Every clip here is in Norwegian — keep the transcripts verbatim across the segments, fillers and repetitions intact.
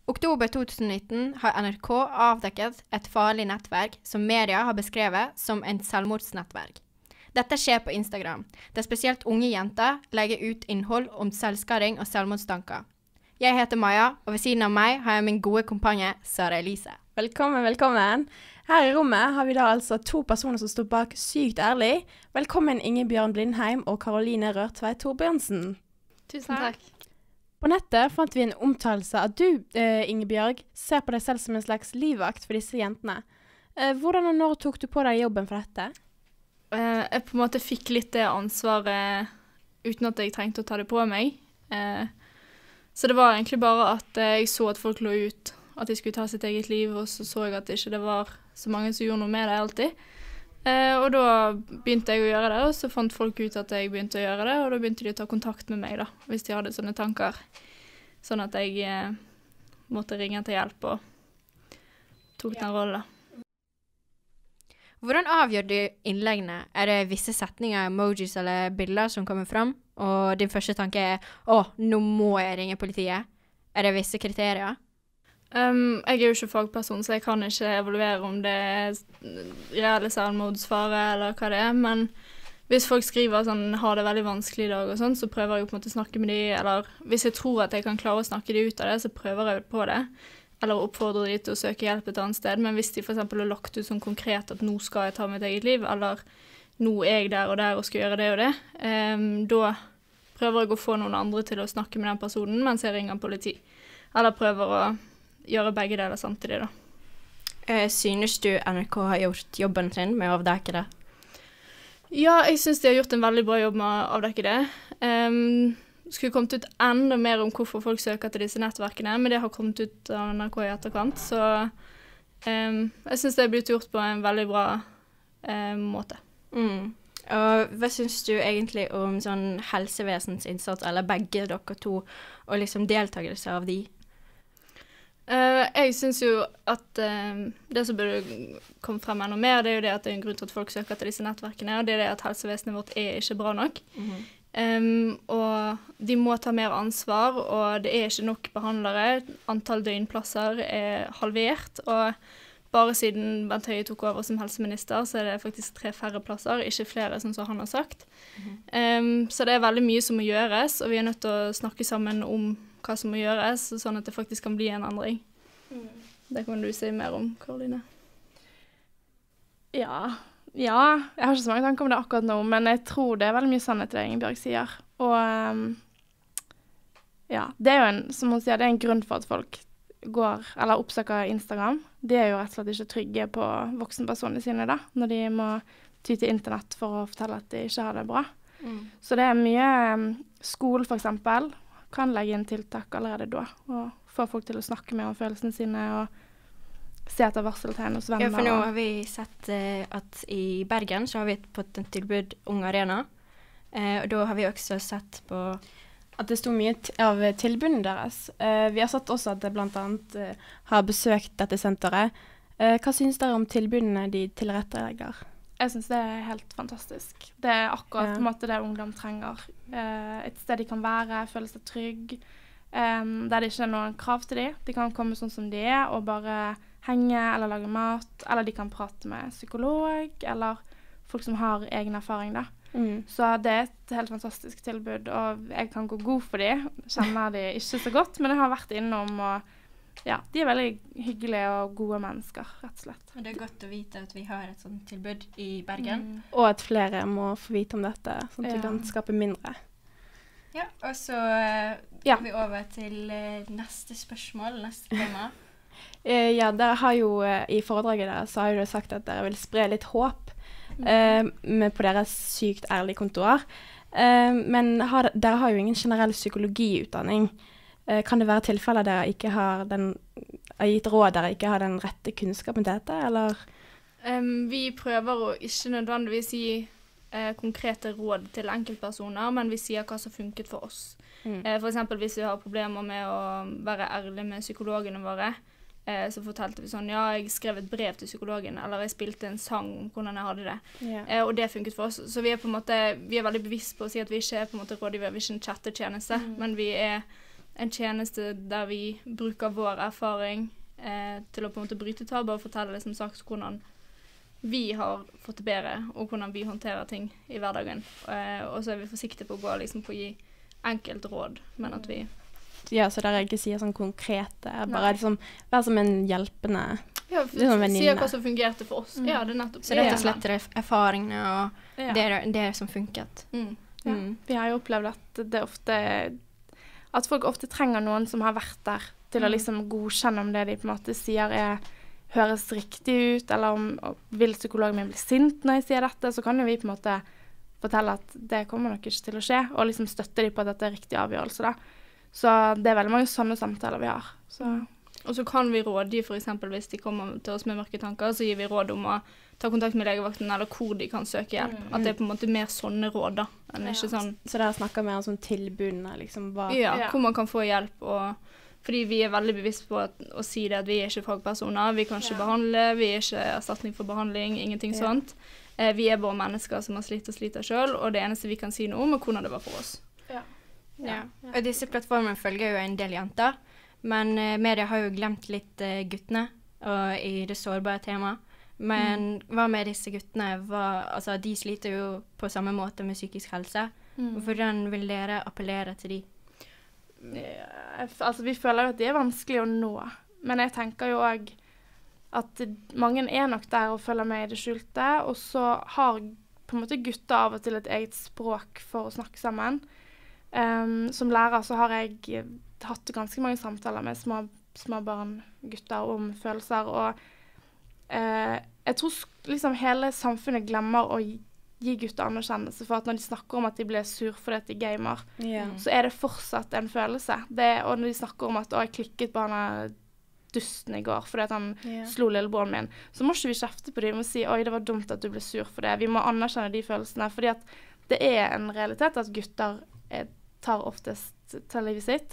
oktober to tusen nitten har N R K avdekket et farlig nettverk som media har beskrevet som en selvmordsnettverk. Dette skjer på Instagram, der spesielt unge jenter legger ut innhold om selvskading og selvmordstanker. Jeg heter Maja, og ved siden av meg har jeg min gode kompanje, Sara Elise. Velkommen, velkommen. Her i rommet har vi da altså to personer som står bak Sykt ærlig. Velkommen Ingebjørn Blindheim og Karoline Rørtveit Torbjørnsen. Tusen takk. På nettet fant vi en omtalelse at du, eh, Ingebjørg, ser på deg selv som en slags livvakt for disse jentene. Eh, hvordan og når tok du på deg jobben for dette? Uh, jeg på en måte fikk litt det ansvaret uten at jeg trengte å ta det på meg. Uh, så det var egentlig bare at uh, jeg så at folk lå ut, at de skulle ta sitt eget liv, og så så jeg at det ikke var så mange som gjorde noe med det alltid. Uh, og da begynte jeg å gjøre det, og så fant folk ut at jeg begynte å gjøre det, og da begynte de å ta kontakt med meg da, hvis de hadde sånne tanker. Sånn at jeg uh, måtte ringe til hjelp og tok den rollen da. Hvordan avgjør du innleggene? Er det visse setninger, emojis eller bilder som kommer fram? Og din første tanke er, å, nå må jeg ringe politiet. Er det visse kriterier? Um, jeg er jo ikke fagperson, så jeg kan ikke evaluere om det er reelle selvmordsfare eller hva det er, men hvis folk skriver sånn, har det veldig vanskelig i dag og sånn, så prøver jeg på en måte å snakke med de, eller hvis jeg tror at jeg kan klare å snakke de ut av det, så prøver jeg på det. Eller oppfordrer de til å søke hjelp et annet sted. Men hvis de for eksempel har lagt ut sånn konkret at nå skal jeg ta mitt eget liv, eller nå er jeg der og der og skal gjøre det og det, um, da prøver jeg å få noen andre til å snakke med den personen mens jeg ringer politi. Eller prøver å gjøre begge deler samtidig da. Uh, synes du N R K har gjort jobben sin med å avdekke det? Ja, jeg synes de har gjort en veldig bra jobb med å avdekke det. Um, skulle kommet ut enda mer om hvorfor folk søker til disse nettverkene, men det har kommet ut av N R K i etterkant, så um, jeg synes det er blitt gjort på en veldig bra um, måte. Mm. Og hva synes du egentlig om sånn helsevesens innsats, eller begge dere to, og liksom deltakelse av de? Uh, jeg synes jo at um, det som burde komme frem enda mer, det er jo det at det er en grunn til at folk søker til disse nettverkene, og det er det at helsevesenet vårt er ikke bra nok. Mm-hmm. Um, og de må ta mer ansvar, og det er ikke nok behandlere. Antall døgnplasser er halvert, og bare siden Bent Høie tok over som helseminister, så er det faktisk tre færre plasser, ikke flere, sånn som han har sagt. Mm-hmm. um, så det er veldig mye som må gjøres, og vi er nødt til å snakke sammen om hva som må gjøres, sånn at det faktisk kan bli en endring. Mm. Det kan du si mer om, Karoline. Ja... Ja, jeg har ikke så mange tanker om det akkurat nå, men jeg tror det er veldig mye sannhet til det Ingebjørg sier. Og um, ja, det er jo en, som hun sier, det er en grunn for at folk går, eller oppsøker Instagram. De er jo rett og slett ikke trygge på voksenpersonene sine da, når de må ty til internett for å fortelle at de ikke har det bra. Mm. Så det er mye, um, skole for eksempel, kan legge inn tiltak allerede da, og få folk til å snakke med om følelsene sine, og se etter varseltegn hos venner. Ja, for nå har vi sett uh, at i Bergen så har vi fått et tilbud Ung Arena, uh, og da har vi også sett på at det stod mye t- av tilbudene deres. Uh, vi har sett også at det blant annet uh, har besøkt dette senteret. Uh, hva synes dere om tilbudene de tilrettelegger? Jeg synes det er helt fantastisk. Det er akkurat ja. På en måte det ungdom trenger. Uh, et sted de kan være, føle seg trygg, um, der det ikke er noen krav til dem. De kan komme sånn som de er, og bare henge eller lage mat, eller de kan prate med psykolog, eller folk som har egen erfaring da. Mm. Så det er et helt fantastisk tilbud, og jeg kan gå god for de, kjenner de ikke så godt, men jeg har vært innom, og ja, de er veldig hyggelige og gode mennesker, rett og slett. Og det er godt å vite at vi har et sånt tilbud i Bergen. Mm. Og at flere må få vite om dette, sånn at ja. Vi kan skape mindre. Ja, og så uh, går ja. Vi over til uh, neste spørsmål, neste tema. Uh, ja, dere har jo uh, i foredraget deres så har dere sagt at dere vil spre litt håp uh, med på deres sykt ærlige kontoer. Uh, men har, dere har jo ingen generell psykologiutdanning. Uh, kan det være tilfeller dere ikke har den, har gitt råd dere ikke har den rette kunnskapen til dette, eller? Um, vi prøver å ikke nødvendigvis gi uh, konkrete råd til enkeltpersoner, men vi sier hva som funket for oss. Mm. Uh, for eksempel hvis vi har problemer med å være ærlige med psykologene våre, så fortalte vi sånn, ja, jeg skrev et brev til psykologen, eller jeg spilte en sang om hvordan jeg hadde det. Yeah. Eh, og det funket for oss. Så vi er på en måte, vi er veldig bevisst på å si at vi ikke er på en måte rådgiver, vi er ikke en chattetjeneste, mm. men vi er en tjeneste der vi bruker vår erfaring eh, til å på en måte bryte tabu og fortelle liksom sagt hvordan vi har fått det bedre, og hvordan vi håndterer ting i hverdagen. Eh, og så er vi forsiktige på å gå liksom på å gi enkelt råd, men at vi... Ja, så der jeg ikke sier sånn konkrete, bare liksom være som en hjelpende ja, liksom venninne. Sier hva som fungerte for oss. Mm. Ja, det er nettopp. Så rett og slett er erfaringene og ja. det, det som funket. Mm. Ja. Mm. Vi har jo opplevd at det ofte, at folk ofte trenger noen som har vært der til mm. å liksom godkjenne om det de på en måte sier er, høres riktig ut, eller om vil psykologen min bli sint når jeg sier dette, så kan jo vi på en måte fortelle at det kommer nok ikke til å skje, og liksom støtte de på at dette er riktig avgjørelse da. Så det er veldig mange sånne samtaler vi har. Så. Og så kan vi rådgi, for eksempel hvis de kommer til oss med mørke tanker, så gir vi råd om å ta kontakt med legevakten, eller hvor de kan søke hjelp. Mm. At det er på en måte mer sånne råd da, enn ja. ikke sånn... Så dere snakker mer om sånn tilbudene, liksom? Hva? Ja, ja, hvor man kan få hjelp, og fordi vi er veldig bevisst på at, å si det at vi er ikke fagpersoner, vi kan ikke ja. behandle, vi er ikke erstatning for behandling, ingenting ja. sånt. Eh, vi er bare mennesker som har slitt og sliter selv, og det eneste vi kan si noe om er hvordan det var for oss. Ja. Ja. Ja. Og disse plattformene følger jo en del jenter, men uh, media har jo glemt litt uh, guttene og i det sårbare temaet. Men mm. hva med disse guttene? Hva, altså, de sliter jo på samme måte med psykisk helse. Mm. Hvordan vil dere appellere til de? Ja, altså, vi føler jo at det er vanskelig å nå, men jeg tenker jo også at mange er nok der og følger med i det skjulte, og så har på en måte gutter av og til et eget språk for å snakke sammen. Um, som lærer så har jeg hatt ganske mange samtaler med små, små barn, gutter, om følelser, og uh, jeg tror liksom hele samfunnet glemmer å gi, gi gutter anerkjennelse for at når de snakker om at de blir sur fordi at de gamer, yeah. så er det fortsatt en følelse. Det, og når de snakker om at å, jeg klikket på han dusten i går fordi at han yeah. slo lillebroren min, så må ikke vi kjefte på dem, vi må si, oi, det var dumt at du ble sur for det. Vi må anerkjenne de følelsene, fordi at det er en realitet at gutter er tar oftest til livet sitt.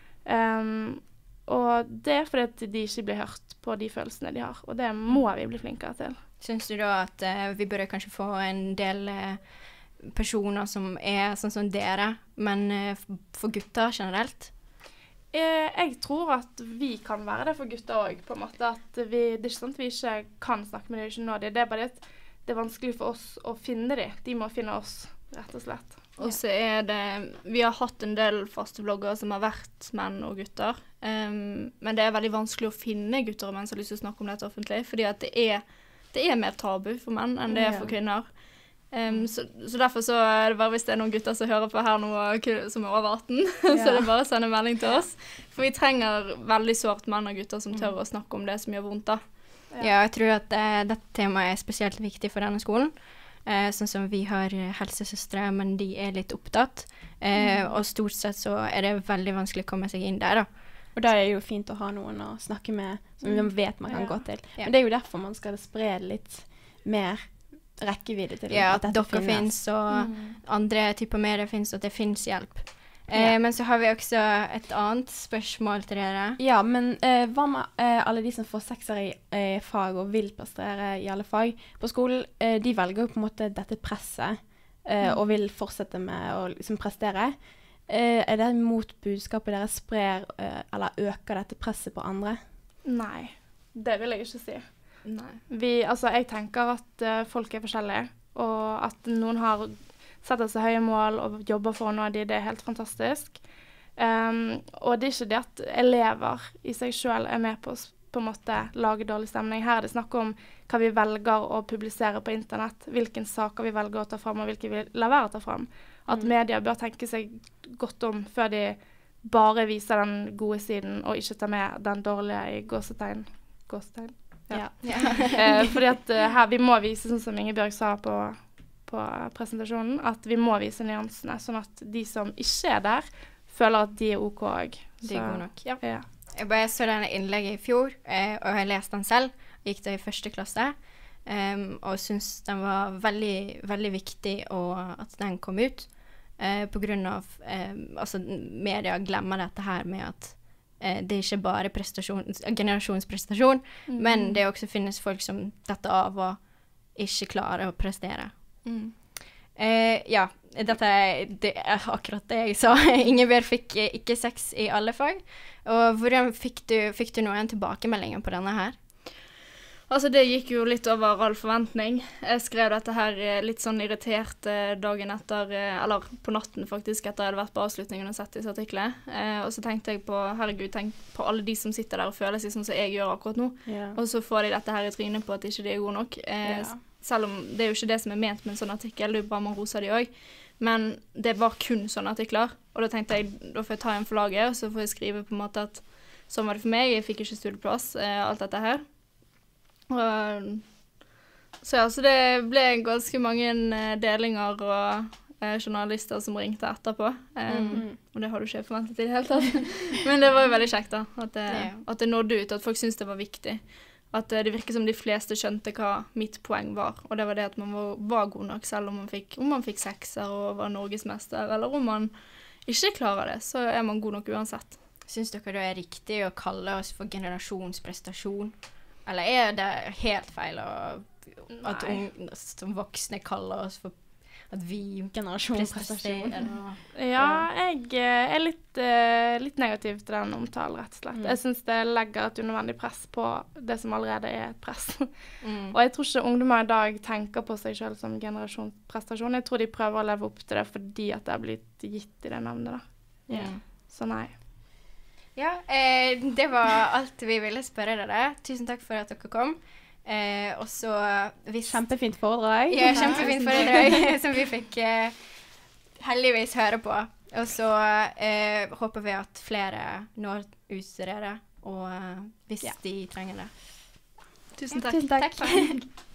Um, og det er fordi at de ikke blir hørt på de følelsene de har, og det må vi bli flinkere til. Synes du da at uh, vi burde kanskje få en del uh, personer som er sånn som dere, men uh, for gutter generelt? Eh, jeg tror at vi kan være det for gutter også, på en måte. At vi, det er ikke sånn at vi ikke kan snakke med dem, ikke nå dem. Det er bare at det er vanskelig for oss å finne dem. De må finne oss, rett og slett. Og så er det, vi har hatt en del faste vlogger som har vært menn og gutter, um, men det er veldig vanskelig å finne gutter og menn som har lyst til å snakke om dette offentlig, fordi at det er, det er mer tabu for menn enn det er for kvinner. Um, så, så derfor så er det bare hvis det er noen gutter som hører på her nå som er over atten, ja. så er det bare å sende melding til oss. For vi trenger veldig sårt menn og gutter som tør å snakke om det som gjør vondt da. Ja, ja jeg tror at uh, dette temaet er spesielt viktig for denne skolen. Eh, sånn som vi har helsesøstre, men de er litt opptatt. Eh, mm. Og stort sett så er det veldig vanskelig å komme seg inn der, da. Og da er det jo fint å ha noen å snakke med, som man vet man kan ja. gå til. Ja. Men det er jo derfor man skal spre litt mer rekkevidde til ja, at dette dere finnes, og mm. andre typer medier finnes, og at det finnes hjelp. Eh, ja. Men så har vi også et annet spørsmål til dere. Ja, men eh, hva med eh, alle de som får sekser i eh, fag og vil prestere i alle fag på skolen? Eh, de velger jo på en måte dette presset eh, mm. og vil fortsette med å liksom prestere. Eh, er det mot budskapet dere sprer eh, eller øker dette presset på andre? Nei, det vil jeg ikke si. Nei. Vi, altså, jeg tenker at uh, folk er forskjellige, og at noen har setter seg høye mål og jobber for å nå de, det er helt fantastisk. Um, og det er ikke det at elever i seg selv er med på å på en måte lage dårlig stemning. Her er det snakk om hva vi velger å publisere på internett, hvilke saker vi velger å ta frem, og hvilke vi lar være å ta frem. At mm. media bør tenke seg godt om før de bare viser den gode siden, og ikke tar med den dårlige i gåsetegn. Gåsetegn? Ja. ja. eh, fordi at uh, her vi må vise, sånn som Ingebjørg sa på på presentasjonen, at vi må vise nyansene, sånn at de som ikke er der, føler at de er ok også. De er gode nok, ja. ja. Jeg bare så denne innlegget i fjor, eh, og jeg leste den selv, gikk det i første klasse, um, og synes den var veldig, veldig viktig og at den kom ut, eh, på grunn av, eh, altså media glemmer dette her med at eh, det er ikke bare prestasjon, generasjonsprestasjon, mm. men det også finnes folk som detter av og ikke klarer å prestere. Mm. Eh, ja, dette er, det er akkurat det jeg sa. Ingebjørg fikk eh, ikke seks i alle fag. Og hvordan fikk du, fikk du noen tilbakemeldinger på denne her? Altså, det gikk jo litt over all forventning. Jeg skrev dette her eh, litt sånn irritert eh, dagen etter, eh, eller på natten faktisk, etter jeg hadde vært på avslutningen og sett disse artiklene. Eh, og så tenkte jeg på, herregud, tenk på alle de som sitter der og føler seg sånn som jeg gjør akkurat nå. Ja. Og så får de dette her i trynet på at ikke de er gode nok. Eh, Ja. Selv om det er jo ikke det som er ment med en sånn artikkel, det er jo bare man roser de også. Men det var kun sånne artikler. Og da tenkte jeg, da får jeg ta en for laget, og så får jeg skrive på en måte at sånn var det for meg, jeg fikk ikke studieplass, eh, alt dette her. Og, så ja, så det ble ganske mange eh, delinger og eh, journalister som ringte etterpå. Um, Mm. Og det har du ikke forventet i det hele tatt. Men det var jo veldig kjekt da, at det, Ja. at det nådde ut, at folk syntes det var viktig. At eh, det virker som de fleste skjønte hva mitt poeng var. Og det var det at man var, var god nok, selv om man fikk, om man fikk sekser og var norgesmester, eller om man ikke klarer det, så er man god nok uansett. Syns dere det er riktig å kalle oss for generasjonsprestasjon? Eller er det helt feil å, at Nei. unge, som voksne kaller oss for at vi Generasjonsprestasjon. presterer og- Ja, jeg eh, er litt, eh, litt negativ til den omtalen, rett og slett. Mm. Jeg synes det legger et unødvendig press på det som allerede er et press. Mm. Og jeg tror ikke ungdommer i dag tenker på seg selv som generasjonsprestasjon. Jeg tror de prøver å leve opp til det fordi at det har blitt gitt i det navnet, da. Mm. Så nei. Ja, eh, det var alt vi ville spørre dere. Tusen takk for at dere kom. Eh, og så hvis Kjempefint foredrag. Ja, kjempefint foredrag som vi fikk eh, heldigvis høre på. Og så eh, håper vi at flere når ut til dere, og eh, hvis Ja. de trenger det. Tusen takk. Tusen takk. Takk.